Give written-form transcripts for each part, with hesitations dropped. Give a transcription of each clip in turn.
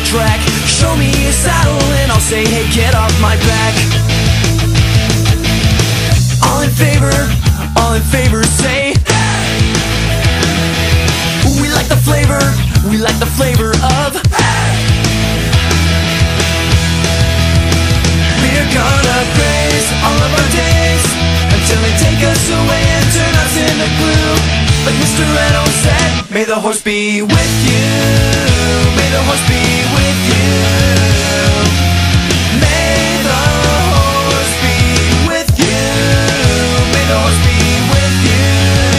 track. Show me a saddle and I'll say, hey, get off my back. All in favor, say hey! We like the flavor of hey! We're gonna graze all of our days until they take us away and turn us into glue. Like Mr. Reynolds said, may the horse be with you. May the horse be with you. May the horse be with you. May the horse be with you.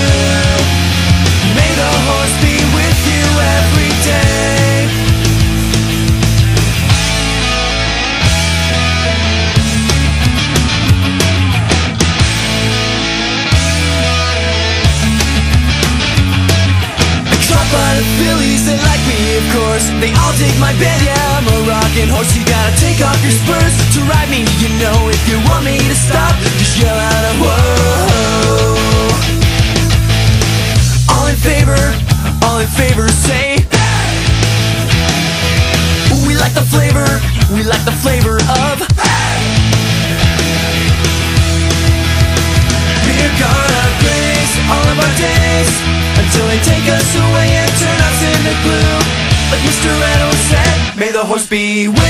May the horse be with you every day. By the fillies, they like me, of course. They all dig my bed, yeah, I'm a rockin' horse. You gotta take off your spurs to ride me, you know. If you want me to stop, just yell out a whoa. All in favor, say hey! We like the flavor of hey! We're gonna graze all of our days until they take us away and turn us into glue. Like Mr. Reynolds said, may the horse be with